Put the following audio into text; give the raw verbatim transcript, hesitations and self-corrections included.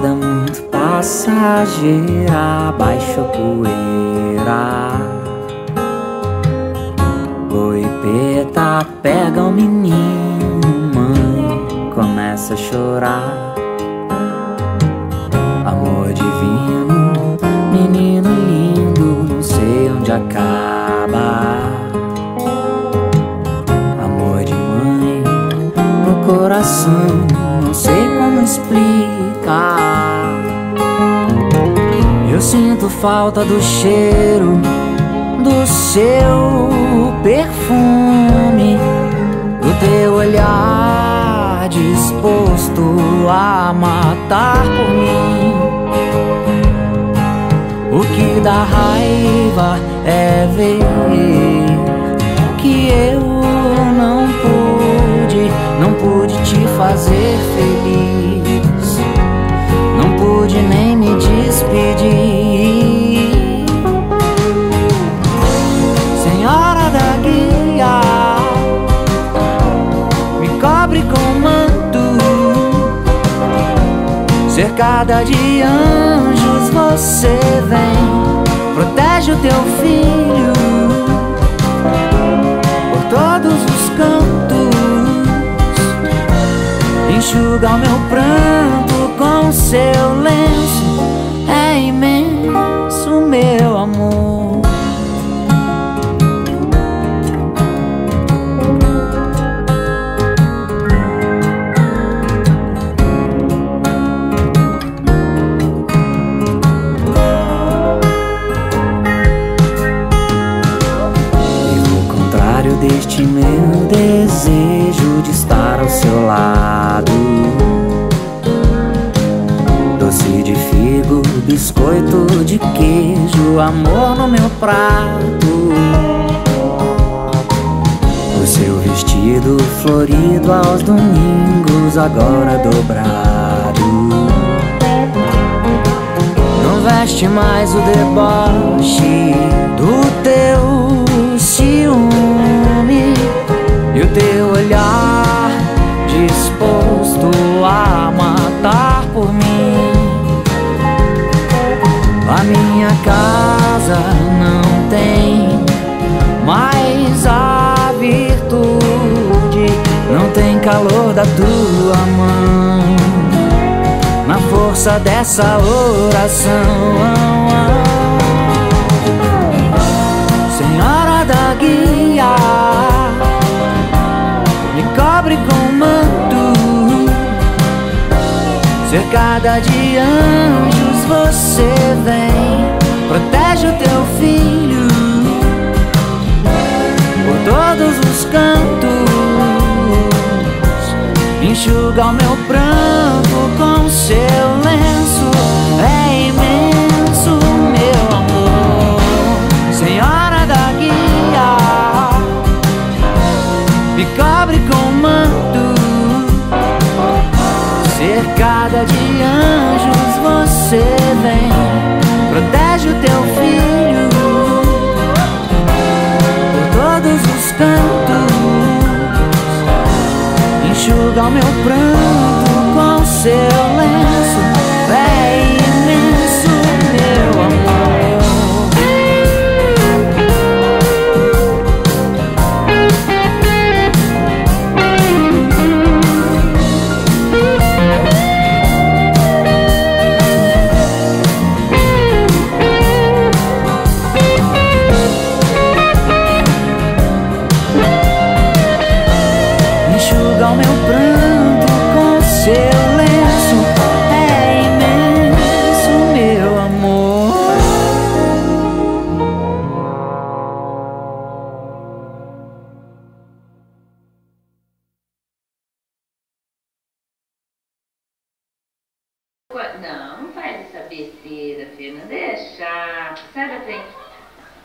estrada muito passageira, baixa poeira. Oi, peta, pega o menino, mãe, começa a chorar. Amor divino, menino lindo, não sei onde acaba. Amor de mãe no coração, não sei como explicar. Eu sinto falta do cheiro do seu perfume, do teu olhar disposto a matar por mim. O que dá raiva é ver que eu não pude, não pude te fazer feliz, não pude nem me despedir. Senhora da Guia, me cobre com manto, cercada de anjos você vem, protege o teu filho por todos os cantos, enxuga o meu pranto com seu lenço, é imenso meu amor. Deste meu desejo de estar ao seu lado, doce de figo, biscoito de queijo, amor no meu prato. O seu vestido florido aos domingos, agora dobrado, não veste mais o deboche do teu ciúme e o teu olhar disposto a matar por mim. A minha casa não tem mais a virtude, não tem calor da tua mão, na força dessa oração. Senhora da Guia, me cobre com manto, cercada de anjos você vem, protege o teu filho por todos os cantos, enxuga o meu pranto com seu lenço, é imenso meu amor. Senhora da Guia, me cobre com manto, cercada de anjos você vem, protege o teu filho por todos os cantos, enxuga o meu pranto com seu lenço, é imenso meu amor. Enxuga o meu pranto com seu lenço, é imenso meu amor. Não, não faz essa besteira, Fernando, é chato, sai da frente.